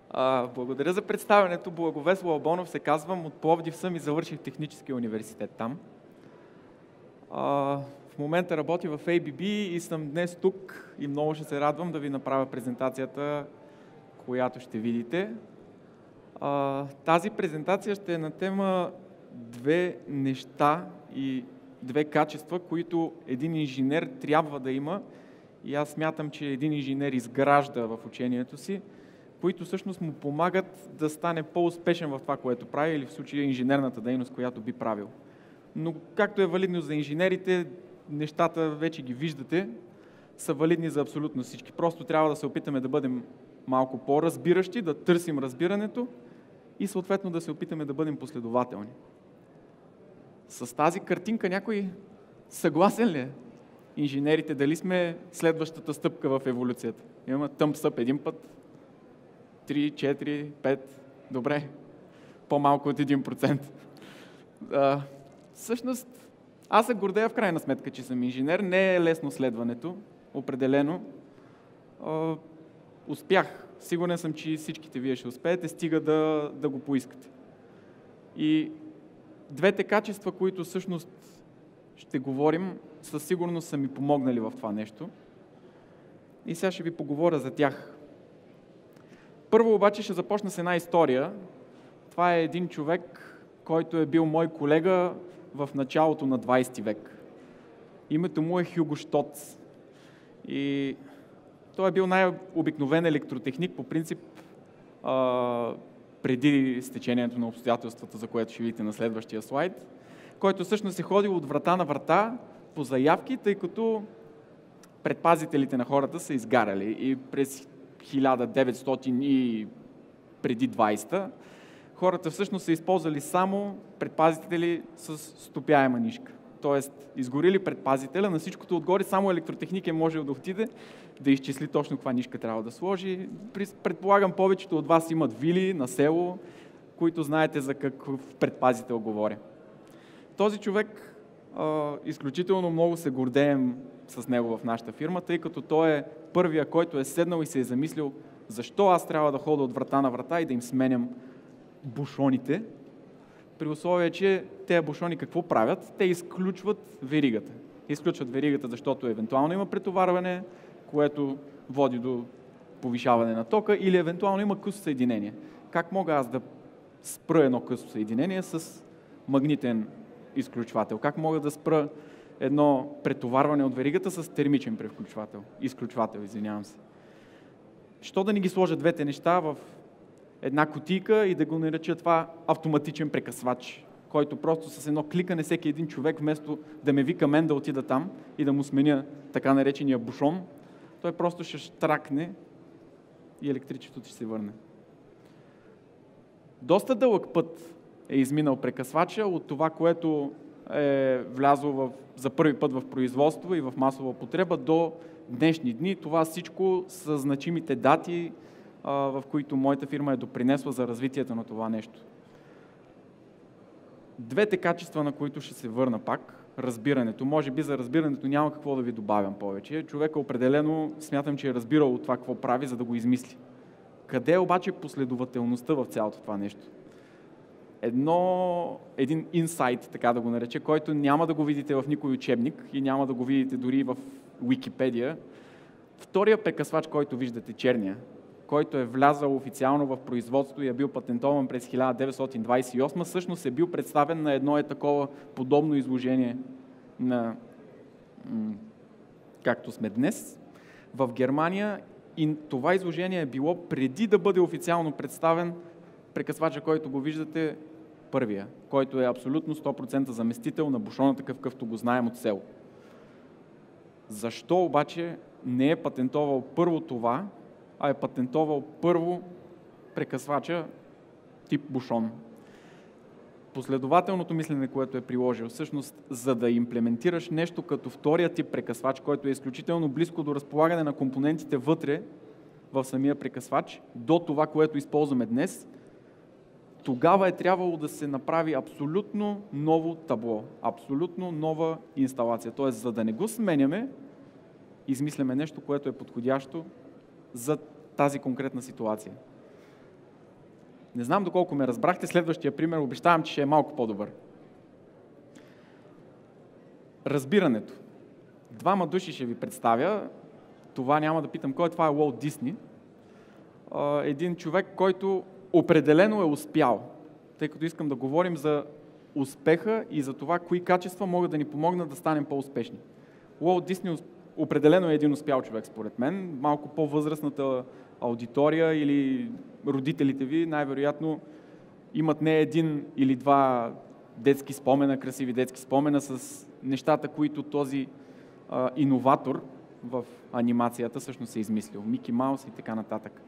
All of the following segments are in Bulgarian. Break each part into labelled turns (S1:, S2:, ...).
S1: Благодаря за представянето. Благовест Лалбонов се казвам, от Пловдив съм и завърших техническия университет там. В момента работя в ABB и съм днес тук и много ще се радвам да ви направя презентацията, която ще видите. Тази презентация ще е на тема две неща и две качества, които един инженер трябва да има, и аз смятам, че един инженер изгражда в учението си, които всъщност му помагат да стане по-успешен в това, което прави, или в случая инженерната дейност, която би правил. Но както е валидно за инженерите, нещата вече ги виждате, са валидни за абсолютно всички. Просто трябва да се опитаме да бъдем малко по-разбиращи, да търсим разбирането и съответно да се опитаме да бъдем последователни. С тази картинка някой съгласен ли е? Инженерите, дали сме следващата стъпка в еволюцията? Имаме thumbs up един път, 3, 4, 5, добре, по-малко от 1%. Всъщност, аз се гордея в крайна сметка, че съм инженер. Не е лесно следването, определено. Успях. Сигурен съм, че всичките вие ще успеете, стига да го поискате. И двете качества, които всъщност ще говорим, със сигурност са ми помогнали в това нещо. И сега ще ви поговоря за тях. Първо обаче ще започна с една история. Това е един човек, който е бил мой колега в началото на 20 век. Името му е Хюго Штоц. И той е бил най-обикновен електротехник, по принцип, преди стечението на обстоятелствата, за което ще видите на следващия слайд, който всъщност е ходил от врата на врата по заявки, тъй като предпазителите на хората са изгаряли. И през 1900 и преди 20-та хората всъщност са използвали само предпазители с стопяема нишка. Тоест, изгорили предпазителя, на всичкото отгоре само електротехник е можел да отиде да изчисли точно каква нишка трябва да сложи. Предполагам, повечето от вас имат вили на село, които знаете за какъв предпазител говоря. Този човек изключително много се гордеем с него в нашата фирма, тъй като той е първия, който е седнал и се е замислил защо аз трябва да ходя от врата на врата и да им сменям бушоните, при условие, че тези бушони какво правят? Те изключват веригата. Изключват веригата, защото евентуално има претоварване, което води до повишаване на тока, или евентуално има късо съединение. Как мога аз да спра едно късо съединение с магнитен изключвател? Как мога да спра едно претоварване от веригата с термичен изключвател, извинявам се. Що да ни ги сложа двете неща в една кутийка и да го нареча това автоматичен прекъсвач, който просто с едно кликане всеки един човек, вместо да ме вика мен да отида там и да му сменя така наречения бушон, той просто ще щракне и електричеството ще се върне. Доста дълъг път е изминал прекъсвача от това, което е влязло за първи път в производство и в масова употреба до днешни дни. Това всичко са значимите дати, в които моята фирма е допринесла за развитието на това нещо. Двете качества, на които ще се върна пак, разбирането. Може би за разбирането няма какво да ви добавям повече. Човека определено смятам, че е разбирал от това какво прави, за да го измисли. Къде е обаче последователността в цялото това нещо? Един инсайт, така да го нарече, който няма да го видите в никой учебник и няма да го видите дори в Уикипедия. Втория прекъсвач, който виждате, черния, който е влязал официално в производство и е бил патентован през 1928, всъщност е бил представен на едно такова подобно изложение на както сме днес в Германия, и това изложение е било преди да бъде официално представен прекъсвача, който го виждате, първия, който е абсолютно 100% заместител на бушона, такъв какъвто го знаем от село. Защо обаче не е патентовал първо това, а е патентовал първо прекъсвача тип бушон? Последователното мислене, което е приложил, всъщност, за да имплементираш нещо като втория тип прекъсвач, който е изключително близко до разполагане на компонентите вътре в самия прекъсвач, до това, което използваме днес, тогава е трябвало да се направи абсолютно ново табло, абсолютно нова инсталация. Тоест, за да не го сменяме, измисляме нещо, което е подходящо за тази конкретна ситуация. Не знам доколко ме разбрахте, следващия пример обещавам, че ще е малко по-добър. Разбирането. Двама души ще ви представя. Това няма да питам кой е, това е Уолт Дисни. Един човек, който определено е успял, тъй като искам да говорим за успеха и за това, кои качества могат да ни помогнат да станем по-успешни. Уолт Дисни определено е един успял човек, според мен. Малко по-възрастната аудитория или родителите ви най-вероятно имат не един или два детски спомена, красиви детски спомена с нещата, които този иноватор в анимацията всъщност е измислил. Мики Маус и така нататък.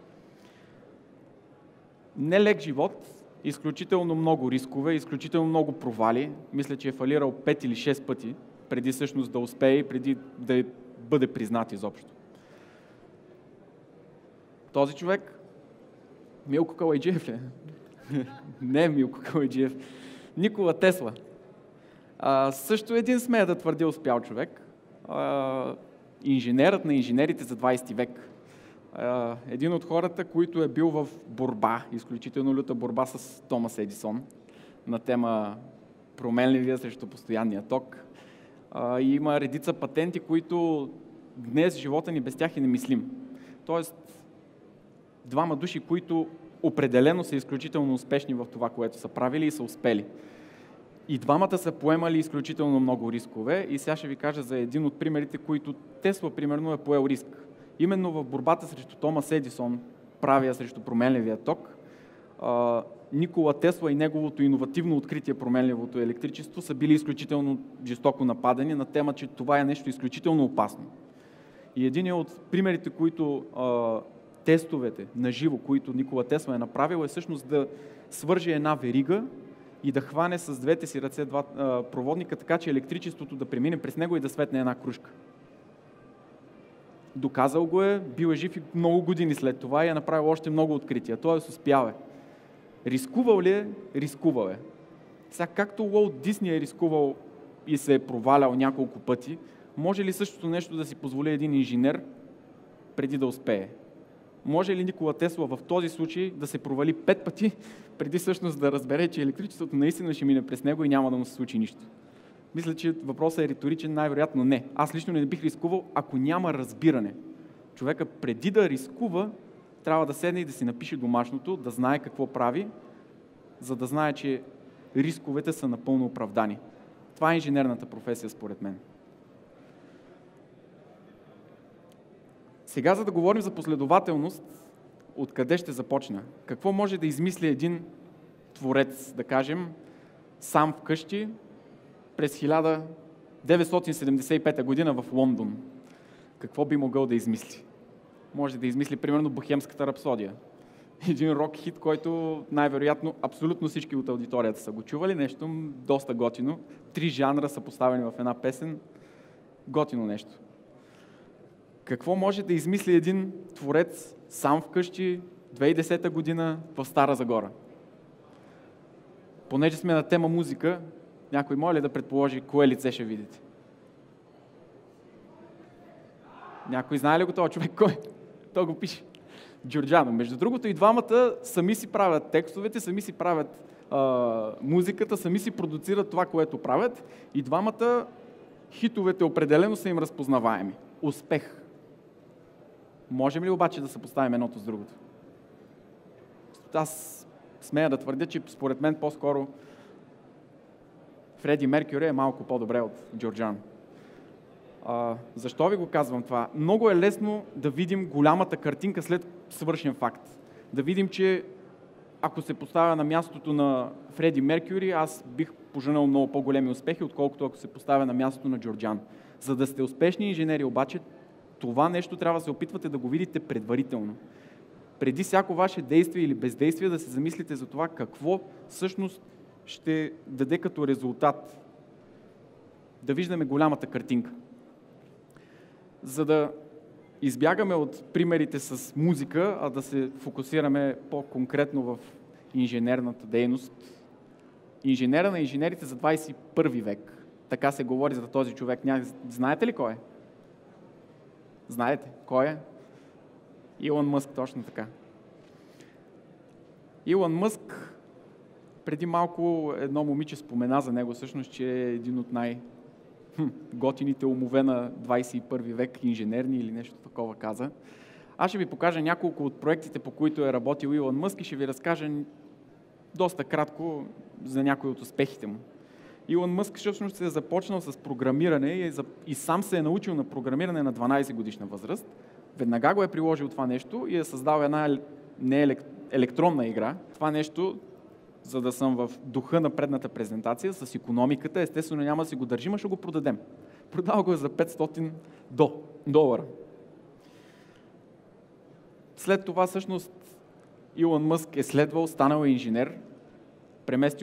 S1: Нелек живот, изключително много рискове, изключително много провали. Мисля, че е фалирал 5 или 6 пъти, преди всъщност да успее и преди да бъде признат изобщо. Този човек, Милко Калайджиев ли? Не Милко Калайджиев. Никола Тесла. Също един смея да твърди успял човек. Инженерът на инженерите за 20 век. Един от хората, който е бил в борба, изключително люта борба с Томас Едисон на тема променливия срещу постоянния ток. И има редица патенти, които днес в живота ни без тях е немислим. Тоест, двама души, които определено са изключително успешни в това, което са правили и са успели. И двамата са поемали изключително много рискове и сега ще ви кажа за един от примерите, които Тесла, примерно, е поел риск. Именно в борбата срещу Томас Едисон, правия срещу променливия ток, Никола Тесла и неговото иновативно откритие променливото електричество са били изключително жестоко нападани на тема, че това е нещо изключително опасно. И един от примерите, които тестовете на живо, които Никола Тесла е направил, е всъщност да свърже една верига и да хване с двете си ръце два проводника, така че електричеството да премине през него и да светне една кружка. Доказал го е, бил е жив и много години след това и е направил още много открития. Тоест успял е. Рискувал ли е? Рискувал е. Сега, както Уолт Дисни е рискувал и се е провалял няколко пъти, може ли същото нещо да си позволи един инженер преди да успее? Може ли Никола Тесла в този случай да се провали 5 пъти, преди всъщност да разбере, че електричеството наистина ще мине през него и няма да му се случи нищо? Мисля, че въпросът е риторичен, най-вероятно не. Аз лично не бих рискувал, ако няма разбиране. Човека преди да рискува, трябва да седне и да си напише домашното, да знае какво прави, за да знае, че рисковете са напълно оправдани. Това е инженерната професия, според мен. Сега, за да говорим за последователност, откъде ще започна? Какво може да измисли един творец, да кажем, сам вкъщи през 1975 година в Лондон? Какво би могъл да измисли? Може да измисли, примерно, Бохемската рапсодия. Един рок-хит, който най-вероятно абсолютно всички от аудиторията са го чували. Нещо доста готино. 3 жанра са поставени в една песен. Готино нещо. Какво може да измисли един творец сам вкъщи 2010 година в Стара Загора? Понеже сме на тема музика, някой може ли да предположи кое лице ще видите? Някой знае ли го този човек? Кой? Той го пише. Джорджано. Между другото и двамата сами си правят текстовете, сами си правят музиката, сами си продуцират това, което правят и двамата хитовете определено са им разпознаваеми. Успех. Можем ли обаче да съпоставим едното с другото? Аз смея да твърдя, че според мен по-скоро Фреди Меркюри е малко по-добре от Джорджано. Защо ви го казвам това? Много е лесно да видим голямата картинка след свършен факт. Да видим, че ако се поставя на мястото на Фреди Меркюри, аз бих пожелал много по-големи успехи, отколкото ако се поставя на мястото на Джорджан. За да сте успешни инженери, обаче, това нещо трябва да се опитвате да го видите предварително. Преди всяко ваше действие или бездействие да се замислите за това какво всъщност ще даде като резултат. Да виждаме голямата картинка. За да избягаме от примерите с музика, а да се фокусираме по-конкретно в инженерната дейност. Инженера на инженерите за 21 век. Така се говори за този човек. Знаете ли кой е? Знаете кой е? Илон Мъск, точно така. Илон Мъск, преди малко едно момиче спомена за него всъщност, че е един от готините умове на 21 век, инженерни или нещо такова каза. Аз ще ви покажа няколко от проектите, по които е работил Илон Мъск и ще ви разкажа доста кратко за някои от успехите му. Илон Мъск всъщност е започнал с програмиране и сам се е научил на програмиране на 12 годишна възраст. Веднага го е приложил това нещо и е създал една електронна игра. Това нещо, за да съм в духа на предната презентация, с икономиката, естествено няма да си го държим, а ще го продадем. Продал го е за $500. След това всъщност Илон Мъск е следвал, станал инженер, преместил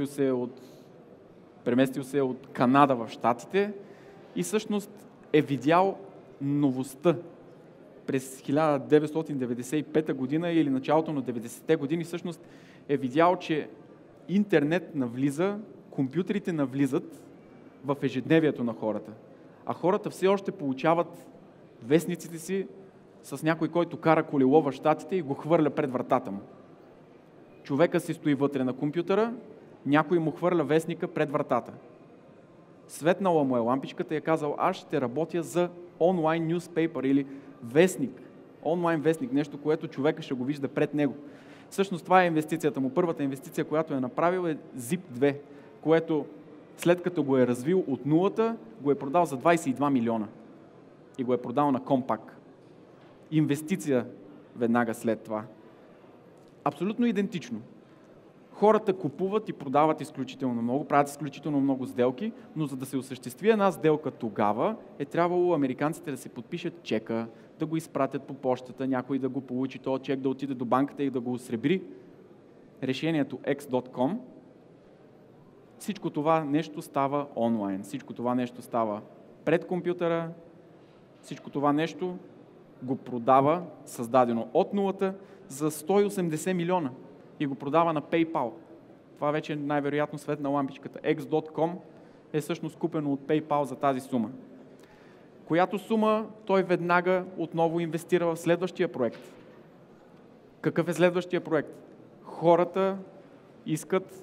S1: се от Канада в Щатите и всъщност е видял новостта през 1995 година или началото на 90-те години. Всъщност е видял, че интернет навлиза, компютрите навлизат в ежедневието на хората. А хората все още получават вестниците си с някой, който кара колело в Щатите и го хвърля пред вратата му. Човека си стои вътре на компютъра, някой му хвърля вестника пред вратата. Светнала му е лампичката и е казал: аз ще работя за онлайн newspaper или вестник, онлайн вестник, нещо, което човека ще го вижда пред него. Всъщност това е инвестицията му. Първата инвестиция, която е направил, е Zip2, което след като го е развил от нулата, го е продал за 22 милиона и го е продал на Compaq. Инвестиция веднага след това. Абсолютно идентично. Хората купуват и продават изключително много, правят изключително много сделки, но за да се осъществи една сделка тогава, е трябвало американците да се подпишат чека, да го изпратят по почтата, някой да го получи този чек, да отиде до банката и да го осребри. Решението X.com, всичко това нещо става онлайн, всичко това нещо става пред компютъра, всичко това нещо го продава, създадено от нулата, за 180 милиона и го продава на PayPal. Това вече най-вероятно светна лампичката. X.com е всъщност купено от PayPal за тази сума. Която сума той веднага отново инвестира в следващия проект. Какъв е следващия проект? Хората искат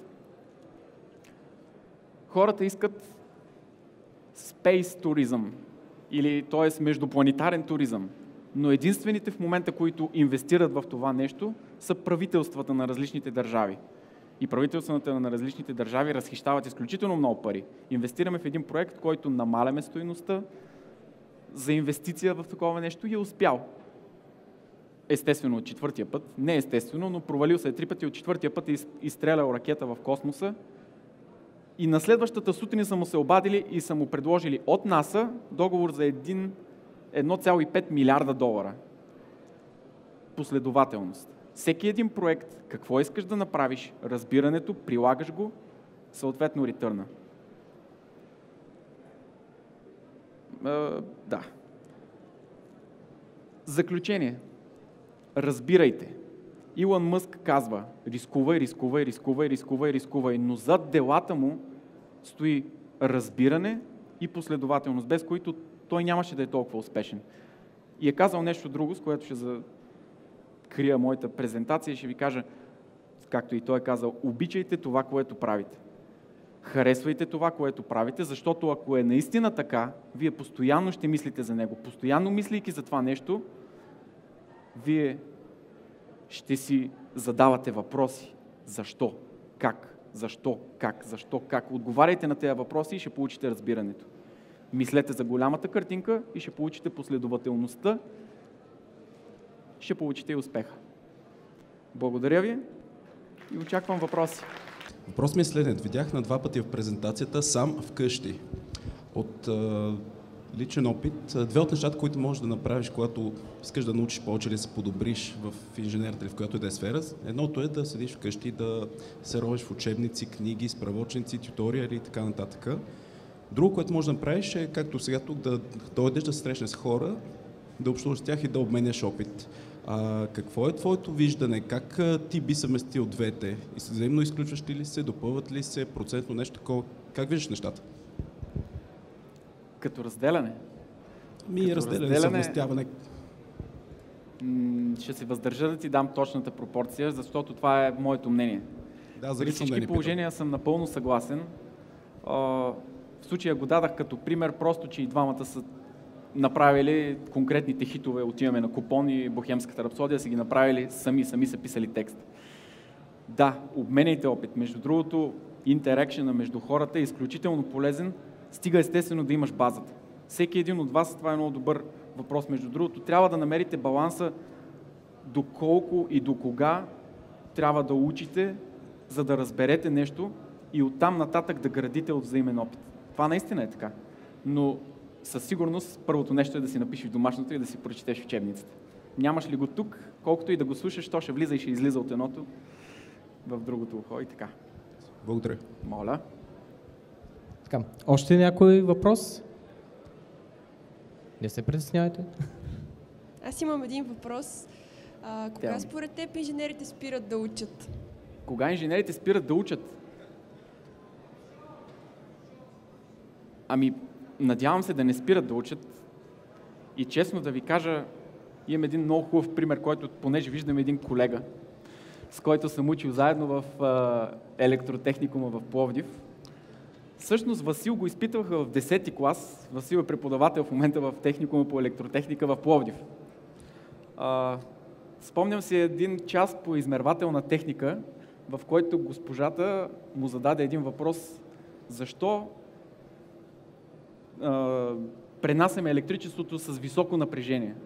S1: space туризъм, или т.е. междупланетарен туризъм. Но единствените в момента, които инвестират в това нещо, са правителствата на различните държави. И правителствата на различните държави разхищават изключително много пари. Инвестираме в един проект, който намаляме стойността за инвестиция в такова нещо и е успял. Естествено от четвъртия път, не естествено, но провалил се 3 пъти, от четвъртия път е изстрелял ракета в космоса и на следващата сутрин са му се обадили и са му предложили от НАСА договор за 1,5 милиарда долара. Последователност. Всеки един проект, какво искаш да направиш, разбирането, прилагаш го, съответно ретърна. Да. Заключение. Разбирайте. Илон Мъск казва: рискувай, но зад делата му стои разбиране и последователност, без които той нямаше да е толкова успешен. И е казал нещо друго, с което ще закрия моята презентация и ще ви кажа, както и той е казал: обичайте това, което правите. Харесвайте това, което правите, защото ако е наистина така, вие постоянно ще мислите за него. Постоянно мислейки за това нещо, вие ще си задавате въпроси. Защо? Как? Защо? Как? Защо? Как? Отговаряйте на тези въпроси и ще получите разбирането. Мислете за голямата картинка и ще получите последователността, ще получите и успеха. Благодаря ви и очаквам въпроси.
S2: Въпрос ми е следният. Видях на 2 пъти в презентацията сам вкъщи. От личен опит, 2 от нещата, които можеш да направиш, когато искаш да научиш повече или да се подобриш в инженерната или в която и да е сфера, едното е да седиш вкъщи, да се ровиш в учебници, книги, справочници, тюториали и така нататък. Друго, което можеш да направиш е, както сега тук, да дойдеш да се срещнеш с хора, да общуваш с тях и да обменяш опит. Какво е твоето виждане? Как ти би съвместил двете? И взаимно изключващи ли се, допълват ли се, процентно нещо такова? Как виждаш нещата?
S1: Като разделяне?
S2: Разделяне, съвместяване.
S1: Ще се въздържа да ти дам точната пропорция, защото това е моето мнение.
S2: Да, за
S1: При всички положения съм напълно съгласен. В случая го дадах като пример, просто че и двамата са направили конкретните хитове, отиваме на Купон и Бохемската рапсодия, са ги направили сами са писали текст. Да, обменяйте опит. Между другото, интеракшена между хората е изключително полезен, стига естествено да имаш базата. Всеки един от вас, това е много добър въпрос, между другото, трябва да намерите баланса доколко и до кога трябва да учите, за да разберете нещо и оттам нататък да градите от взаимен опит. Това наистина е така. Но със сигурност първото нещо е да си напишеш в домашното и да си прочетеш в учебницата. Нямаш ли го тук, колкото и да го слушаш, то ще влиза и ще излиза от едното в другото ухо и така.
S2: Благодаря.
S1: Моля.
S3: Така, още някой въпрос? Не се притеснявайте.
S4: Аз имам един въпрос. Кога според теб инженерите спират да учат?
S1: Кога инженерите спират да учат? Ами, надявам се да не спират да учат. И честно да ви кажа, имам един много хубав пример, който, понеже виждам един колега, с който съм учил заедно в електротехникума в Пловдив. Всъщност Васил го изпитваха в 10-ти клас. Васил е преподавател в момента в техникума по електротехника в Пловдив. Спомням си един час по измервателна техника, в който госпожата му зададе един въпрос: защо пренасяме електричеството с високо напрежение?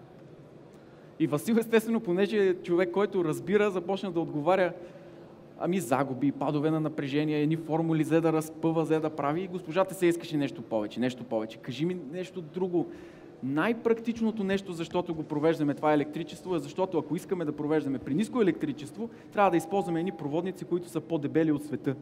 S1: И Васил, естествено, понеже е човек, който разбира, започна да отговаря: ами загуби, падове на напрежение, едни формули взе да разпъва, взе да прави, и госпожата се искаше нещо повече. Кажи ми нещо друго. Най-практичното нещо, защото го провеждаме това електричество, е защото ако искаме да провеждаме при ниско електричество, трябва да използваме едни проводници, които са по-дебели от света.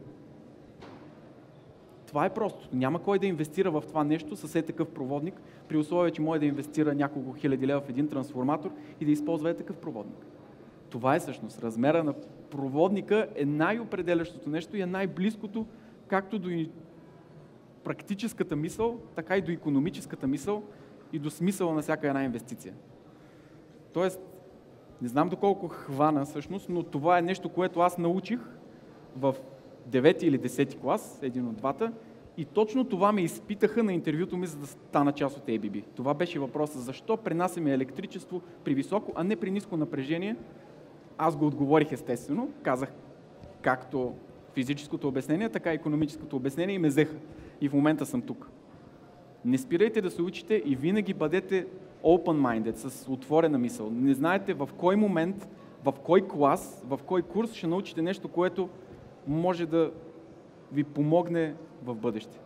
S1: Това е просто. Няма кой да инвестира в това нещо с такъв проводник, при условие, че може да инвестира няколко хиляди лева в един трансформатор и да използва такъв проводник. Това е всъщност. Размера на проводника е най-определящото нещо и е най-близкото както до практическата мисъл, така и до икономическата мисъл и до смисъла на всяка една инвестиция. Тоест, не знам доколко хвана всъщност, но това е нещо, което аз научих в 9 или 10 клас, един от двата, и точно това ме изпитаха на интервюто ми, за да стана част от ABB. Това беше въпросът: защо пренасяме електричество при високо, а не при ниско напрежение? Аз го отговорих естествено, казах както физическото обяснение, така и икономическото обяснение и ме взеха. И в момента съм тук. Не спирайте да се учите и винаги бъдете open-minded, с отворена мисъл. Не знаете в кой момент, в кой клас, в кой курс ще научите нещо, което може да ви помогне в бъдеще.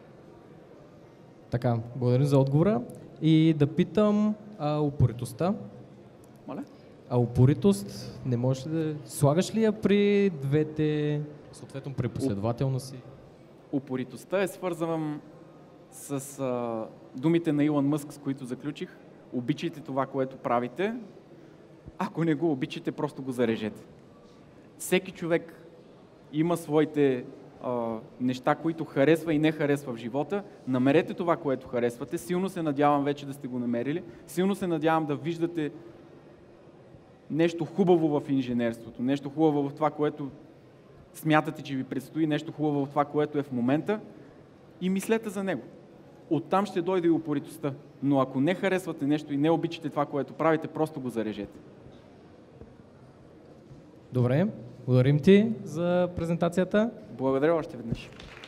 S3: Така, благодарим за отговора. И да питам упоритостта.
S1: Моля?
S3: Упоритост не можеш да... Слагаш ли я при двете, съответно при последователност си?
S1: Упоритостта е свързана с думите на Илон Мъск, с които заключих. Обичайте това, което правите. Ако не го обичате, просто го зарежете. Всеки човек има своите неща, които харесва и не харесва в живота. Намерете това, което харесвате. Силно се надявам вече да сте го намерили. Силно се надявам да виждате нещо хубаво в инженерството, нещо хубаво в това, което смятате, че ви предстои, нещо хубаво в това, което е в момента, и мислете за него. Оттам ще дойде и упоритостта. Но ако не харесвате нещо и не обичате това, което правите, просто го зарежете.
S3: Добре, благодарим ти за презентацията.
S1: Благодаря още веднъж.